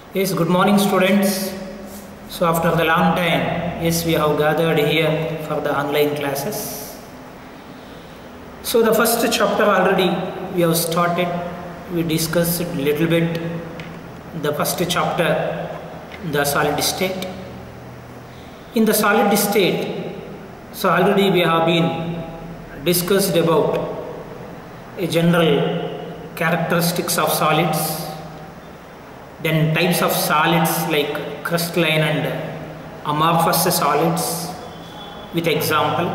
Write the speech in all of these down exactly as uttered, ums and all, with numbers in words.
Yes, good morning students. So after the long time, yes, we have gathered here for the online classes. So the first chapter already we have started. We discussed a little bit the first chapter, the solid state. In the solid state, so already we have been discussed about a general characteristics of solids, then types of solids like crystalline and amorphous solids with example,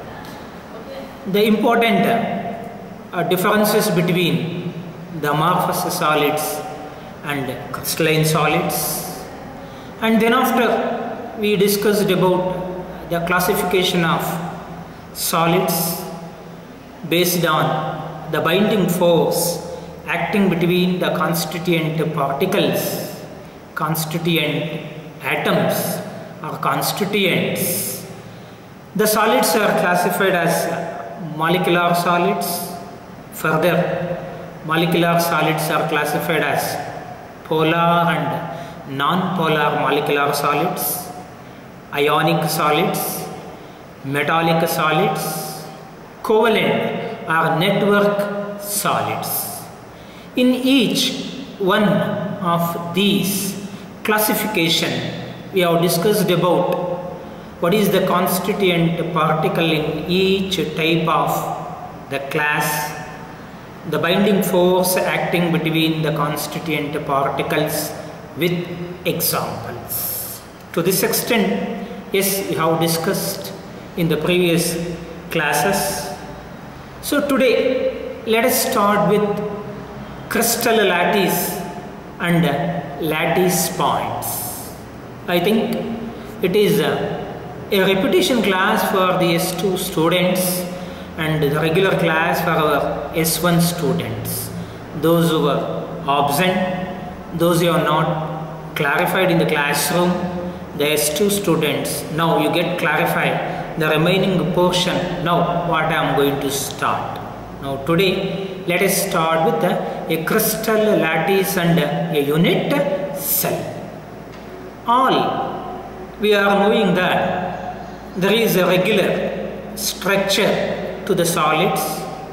the important uh, differences between the amorphous solids and crystalline solids, and then after we discussed about the classification of solids based on the binding force acting between the constituent particles, constituent atoms or constituents. The solids are classified as molecular solids. Further, molecular solids are classified as polar and non-polar molecular solids, ionic solids, metallic solids, covalent or network solids. In each one of these classification, we have discussed about what is the constituent particle in each type of the class, the binding force acting between the constituent particles with examples. To this extent, yes, we have discussed in the previous classes. So today, let us start with crystal lattice and lattice points. I think it is a, a repetition class for the S two students and the regular class for our S one students. Those who are absent, those who are not clarified in the classroom, the S two students, now you get clarified the remaining portion. Now what I am going to start. Now today let us start with a, a crystal lattice and a, a unit cell. All we are knowing that there is a regular structure to the solids,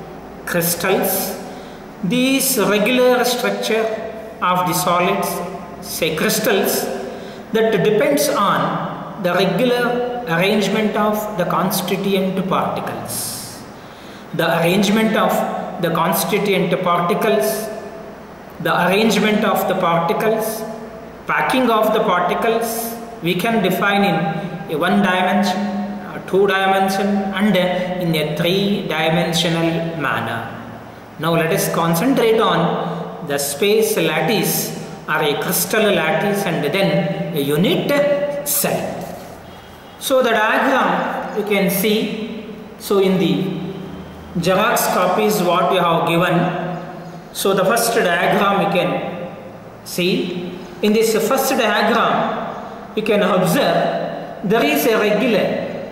crystals. These regular structure of the solids, say crystals, that depends on the regular arrangement of the constituent particles. The arrangement of the constituent particles, the arrangement of the particles, packing of the particles, we can define in a one dimension, a two dimension and in a three dimensional manner. Now let us concentrate on the space lattice or a crystal lattice and then a unit cell. So the diagram you can see, so in the Xerox copies what you have given. So the first diagram you can see. In this first diagram you can observe there is a regular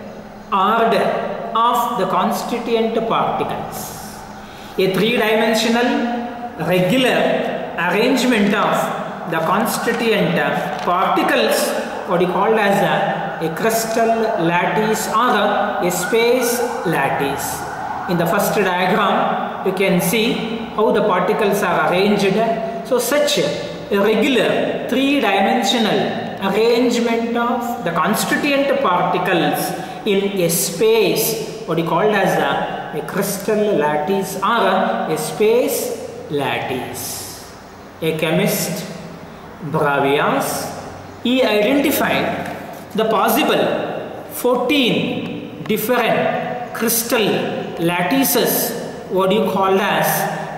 order of the constituent particles. A three-dimensional regular arrangement of the constituent particles, what you call as a, a crystal lattice or a space lattice. In the first diagram, you can see how the particles are arranged. So such a regular three-dimensional arrangement of the constituent particles in a space, what you called as a, a crystal lattice or a space lattice. A chemist, Bravais, he identified the possible fourteen different crystal lattices, what you call as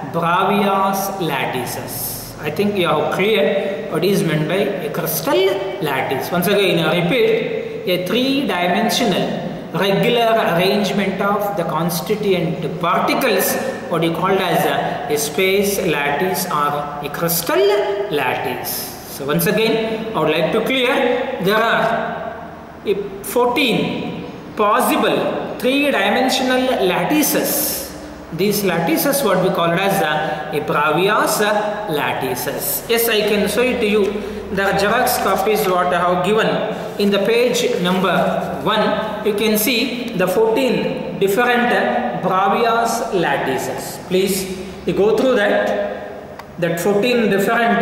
Bravais lattices. I think you have clear what is meant by a crystal lattice. Once again I repeat, a three-dimensional regular arrangement of the constituent particles, what you call as a, a space lattice or a crystal lattice. So once again I would like to clear, there are fourteen possible three-dimensional lattices These lattices what we call it as the Bravais lattices. Yes, I can show it to you. The Xerox copies what I have given in the page number one. You can see the fourteen different Bravais lattices. Please you go through that. That fourteen different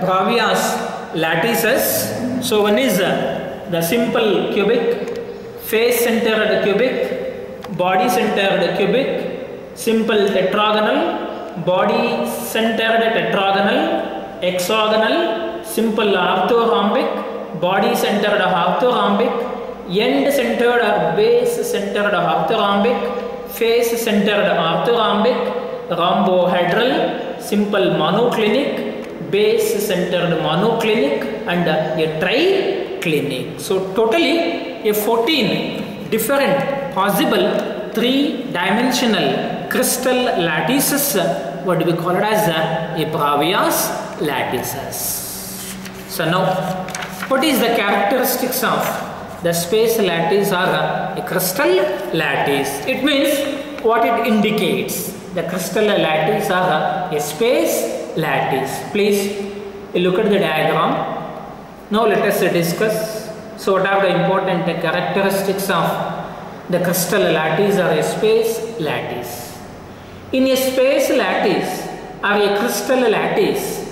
Bravais lattices. So one is the simple cubic, face centered cubic, body centered cubic, simple tetragonal, body centered tetragonal, hexagonal, simple orthorhombic, body centered orthorhombic, end centered or base centered orthorhombic, face centered orthorhombic, rhombohedral, simple monoclinic, base centered monoclinic, and a triclinic. So totally a fourteen different possible three dimensional crystal lattices, what do we call it as a Bravais lattices. So now, what is the characteristics of the space lattice or a crystal lattice? It means what it indicates. The crystal lattice or a space lattice. Please look at the diagram. Now let us discuss. So what are the important characteristics of the crystal lattice or a space lattice? In a space lattice or a crystal lattice,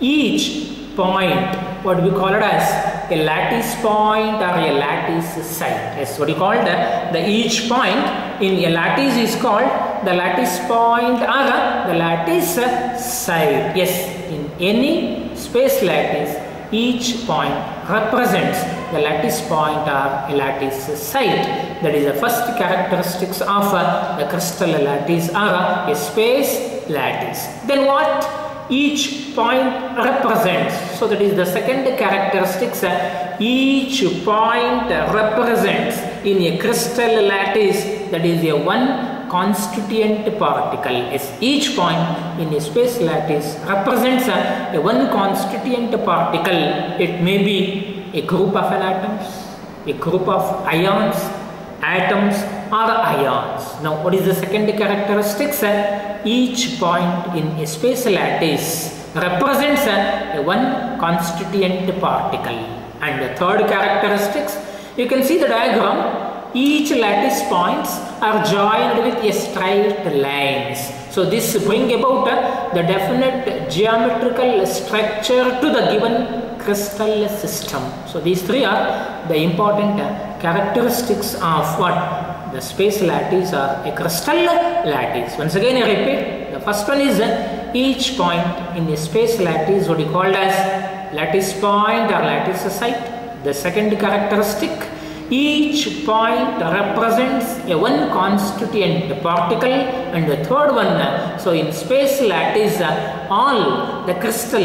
each point, what we call it as a lattice point or a lattice site. Yes, what you call the, the each point in a lattice is called the lattice point or the lattice site. Yes, in any space lattice, each point represents the lattice point or a lattice site. That is the first characteristics of uh, the crystal lattice or a space lattice. Then what each point represents. So that is the second characteristics. Uh, each point represents in a crystal lattice, that is a one constituent particle. Yes, each point in a space lattice represents a, a one constituent particle. It may be a group of atoms, a group of ions, atoms or ions. Now what is the second characteristics? Uh, each point in a space lattice represents a, a one constituent particle. And the third characteristics, you can see the diagram. Each lattice points are joined with a straight lines. So this bring about uh, the definite geometrical structure to the given crystal system. So these three are the important uh, characteristics of what? The space lattice or a crystal lattice. Once again I repeat, the first one is uh, each point in a space lattice what is called as lattice point or lattice site. The second characteristic, each point represents a one constituent particle. And the third one, so in space lattice, all the crystal,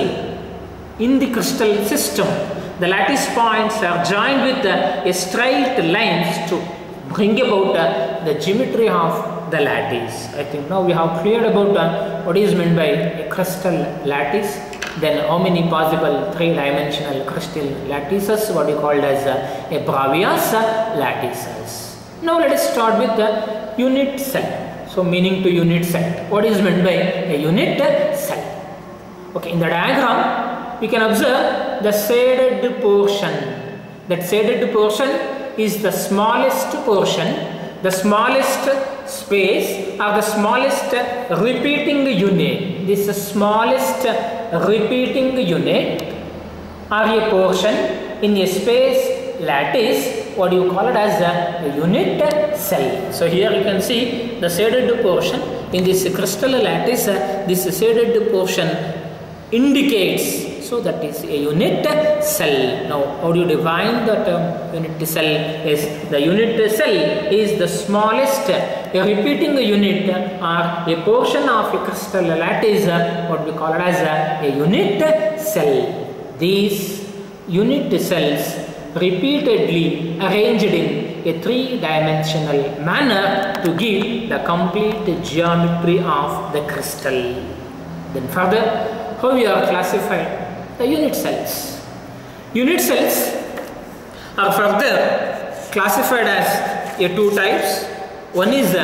in the crystal system, the lattice points are joined with a straight lines to bring about the geometry of the lattice. I think now we have cleared about what is meant by a crystal lattice. Then how many possible three-dimensional crystal lattices, what we called as a, a Bravais lattices. Now let us start with the unit cell. So meaning to unit cell. What is meant by a unit cell? Okay, in the diagram we can observe the shaded portion. That shaded portion is the smallest portion, the smallest space or the smallest repeating unit. This is the smallest repeating unit or a portion in a space lattice, what do you call it as a unit cell. So here you can see the shaded portion in this crystal lattice. This shaded portion indicates, so that is a unit cell. Now how do you define the term unit cell? Is the unit cell is the smallest repeating unit or a portion of a crystal lattice, what we call it as a, a unit cell. These unit cells repeatedly arranged in a three-dimensional manner to give the complete geometry of the crystal. Then further, how we are classified the unit cells. Unit cells are further classified as a two types. One is the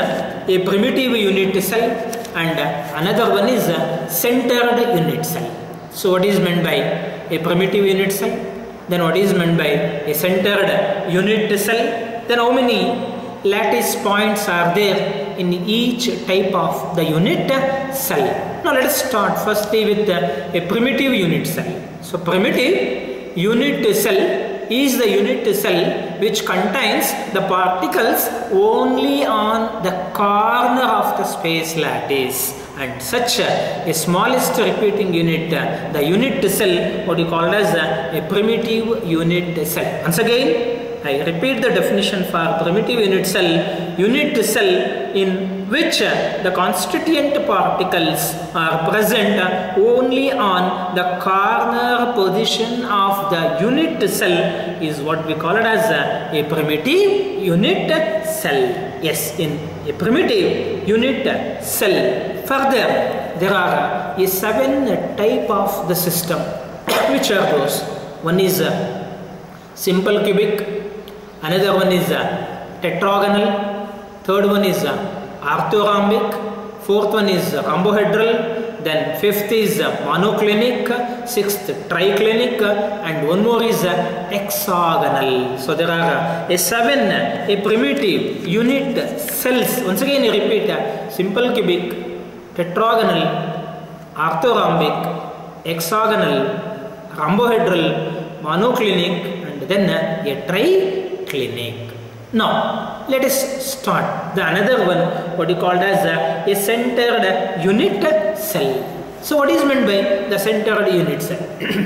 a primitive unit cell, and another one is a centered unit cell. So what is meant by a primitive unit cell? Then what is meant by a centered unit cell? Then how many lattice points are there in each type of the unit cell? Now let us start firstly with a primitive unit cell. So primitive unit cell is the unit cell which contains the particles only on the corner of the space lattice, and such a smallest repeating unit, the unit cell, what you call as a primitive unit cell. Once again I repeat the definition for primitive unit cell: unit cell in which the constituent particles are present only on the corner position of the unit cell is what we call it as a primitive unit cell. Yes, in a primitive unit cell. Further, there are a seven type of the system. Which are those? One is a simple cubic, another one is a tetragonal, third one is a orthorhombic, fourth one is rhombohedral, then fifth is monoclinic, sixth triclinic, and one more is hexagonal. So there are a seven a primitive unit cells. Once again I repeat: simple cubic, tetragonal, orthorhombic, hexagonal, rhombohedral, monoclinic, and then a triclinic. Now let us start the another one, what you called as a, a centered unit cell. So what is meant by the centered unit cell?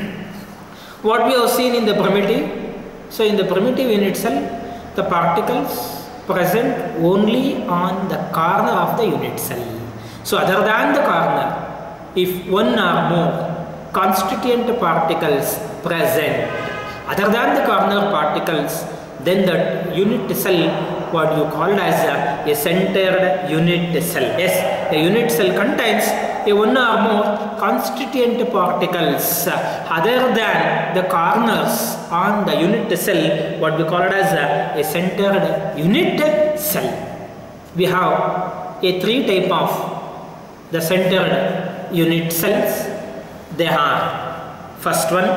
What we have seen in the primitive. So in the primitive unit cell, the particles present only on the corner of the unit cell. So other than the corner, if one or more constituent particles present other than the corner particles, then the unit cell, what you called as a, a centered unit cell. Yes, the unit cell contains a one or more constituent particles other than the corners on the unit cell, what we call it as a, a centered unit cell. We have a three type of the centered unit cells. They are: first one,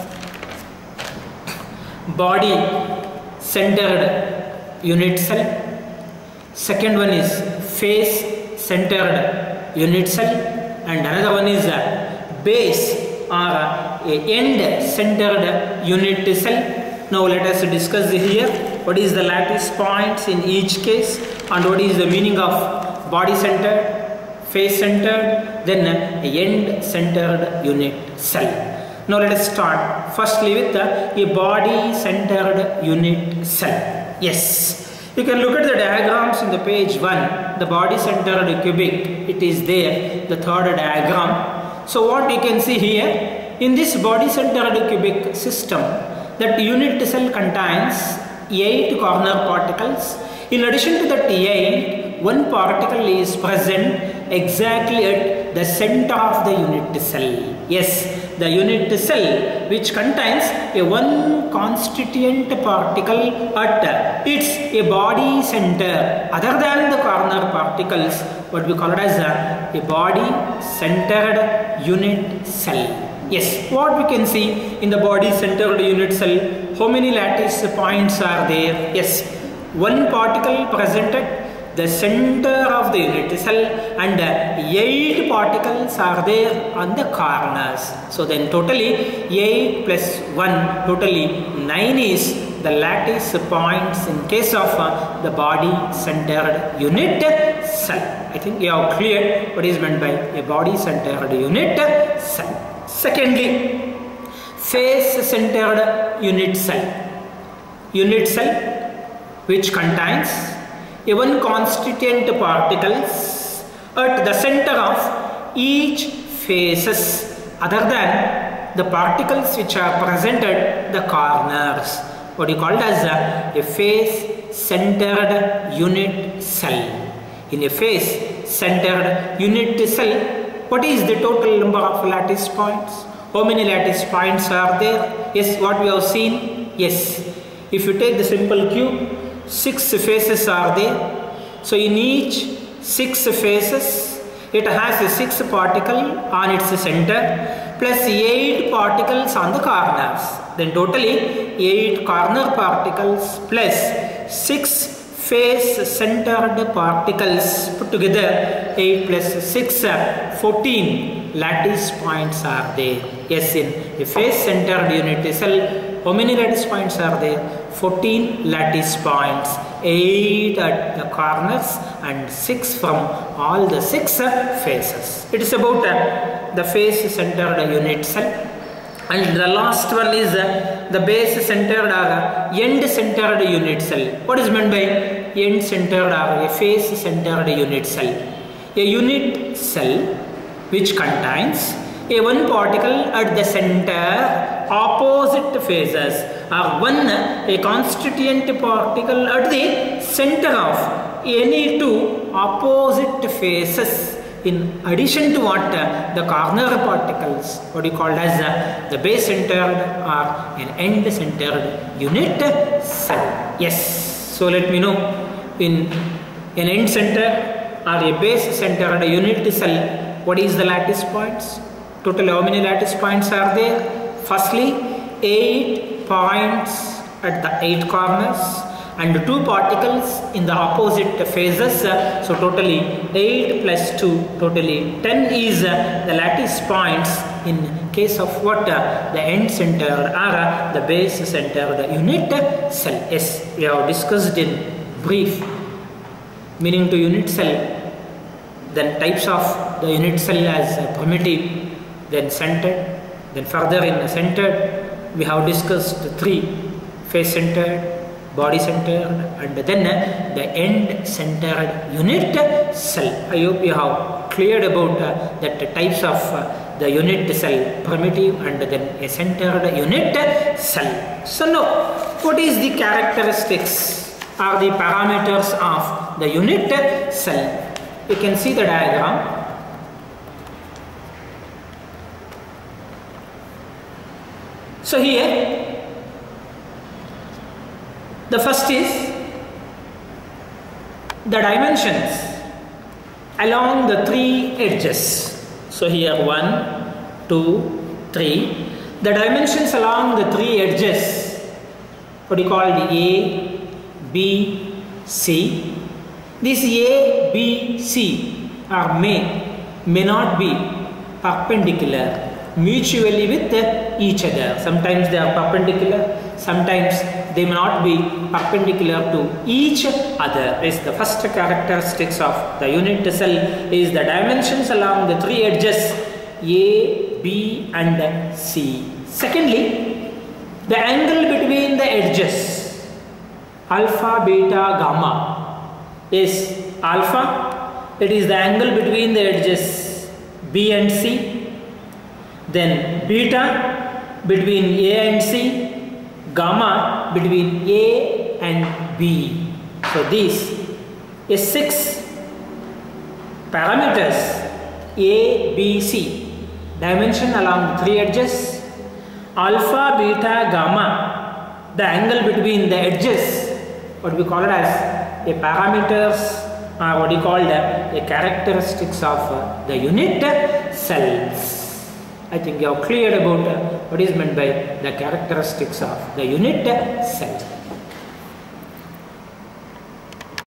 body centered unit cell. Second one is face centered unit cell, and another one is a base or a end centered unit cell. Now let us discuss here what is the lattice points in each case and what is the meaning of body centered, face centered, then end centered unit cell. Now let us start firstly with the a body centered unit cell. Yes, you can look at the diagrams in the page one. The body centered cubic, it is there, the third diagram. So what you can see here, in this body centered cubic system, that unit cell contains eight corner particles. In addition to that eight, one particle is present exactly at the center of the unit cell. Yes, the unit cell which contains a one constituent particle at its a body center other than the corner particles, what we call it as a, a body centered unit cell. Yes, what we can see in the body centered unit cell, how many lattice points are there? Yes, one particle presented the center of the unit cell and eight particles are there on the corners. So then totally eight plus one, totally nine is the lattice points in case of uh, the body centered unit cell. I think you have cleared what is meant by a body centered unit cell. Secondly, face centered unit cell. Unit cell which contains a one constituent particles at the center of each faces other than the particles which are present at the corners. What you call it as a, a face centered unit cell. In a face centered unit cell, what is the total number of lattice points? How many lattice points are there? Yes, what we have seen? Yes, if you take the simple cube, six faces are there. So in each six faces. It has six particles on its center plus eight particles on the corners. Then totally eight corner particles plus six face centered particles put together. Eight plus six, fourteen lattice points are there. Yes, in a face centered unit cell, how many lattice points are there? fourteen lattice points, eight at the corners and six from all the six faces. It is about uh, the face centered unit cell. And the last one is uh, the base centered or end centered unit cell. What is meant by end centered or a face centered unit cell? A unit cell which contains a one particle at the center, opposite phases, or one a constituent particle at the center of any two opposite phases, in addition to what uh, the corner particles, what you call as uh, the base centered or an end centered unit cell. Yes, so let me know, in an end center or a base centered unit cell, what is the lattice points? Total how many lattice points are there? Firstly, eight points at the eight corners and two particles in the opposite phases. So totally eight plus two, totally ten is the lattice points in case of what? The end centered or the base centered unit cell. Yes, we have discussed in brief meaning to unit cell, then types of the unit cell as primitive, then centered, then further in centered we have discussed three: face centered, body centered, and then the end centered unit cell. I hope you have cleared about uh, that types of uh, the unit cell, primitive and then a centered unit cell. So now, what is the characteristics or the parameters of the unit cell? You can see the diagram. So here, the first is the dimensions along the three edges. So here one, two, three. The dimensions along the three edges, what do you call the A, B, C. These A, B, C are may, may not be perpendicular mutually with each other. Sometimes they are perpendicular, sometimes they may not be perpendicular to each other. Is the first characteristics of the unit cell is the dimensions along the three edges A, B and C. Secondly, the angle between the edges alpha, beta, gamma is alpha. It is the angle between the edges B and C. Then beta between A and C, gamma between A and B. So these is six parameters A, B, C. Dimension along the three edges, alpha, beta, gamma, the angle between the edges, what we call it as a parameters or what you call the, the characteristics of uh, the unit cells. I think you have cleared about uh, what is meant by the characteristics of the unit cell.